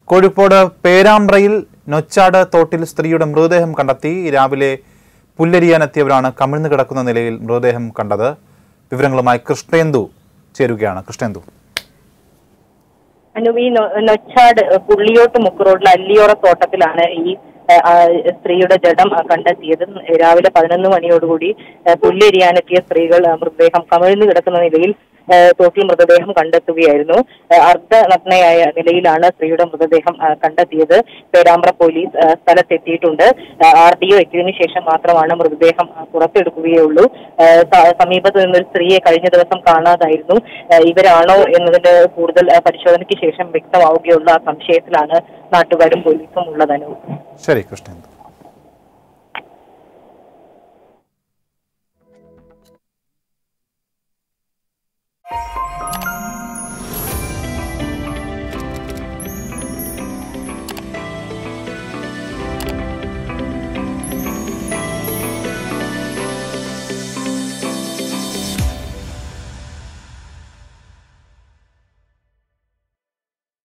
കോഴിക്കോട് പേരാമ്പ്രയിൽ നൊച്ചാട് തോട്ടിൽ സ്ത്രീയുടെ മൃതദേഹം കണ്ടെത്തി. രാവിലെ പുല്ലരിയാനെത്തിയവരാണ് കമിഴ്ന്നു കിടക്കുന്ന നിലയിൽ മൃതദേഹം കണ്ടത്. വിവരങ്ങളുമായി കൃഷ്ണേന്ദു ചേരുകയാണ്. കൃഷ്ണേന്ദു, നൊച്ചാട് പുള്ളിയോട്ട് മുക്ക് റോഡിലെ അല്ലിയോറ തോട്ടത്തിലാണ് ഈ സ്ത്രീയുടെ ജഡം കണ്ടെത്തിയത്. രാവിലെ 11 മണിയോടുകൂടി പുല്ലെരിയാനെത്തിയ സ്ത്രീകൾ മൃതദേഹം കമിഴ്ന്നു കിടക്കുന്ന നിലയിൽ തോട്ടിൽ മൃതദേഹം കണ്ടെത്തുകയായിരുന്നു. അർദ്ധനഗ്നയായ നിലയിലാണ് സ്ത്രീയുടെ മൃതദേഹം കണ്ടെത്തിയത്. പേരാമ്പ്ര പോലീസ് സ്ഥലത്തെത്തിയിട്ടുണ്ട്. RDO എത്തിയതിനു ശേഷം മാത്രമാണ് മൃതദേഹം പുറത്തെടുക്കുകയുള്ളൂ. സമീപത്ത് നിന്നൊരു സ്ത്രീയെ കഴിഞ്ഞ ദിവസം കാണാതായിരുന്നു. ഇവരാണോ എന്നതിന്റെ കൂടുതൽ പരിശോധനയ്ക്ക് ശേഷം വ്യക്തമാവുകയുള്ള സംശയത്തിലാണ് നാട്ടുകാരും പോലീസും ഉള്ളത്. ശരി കൃഷ്ണൻ.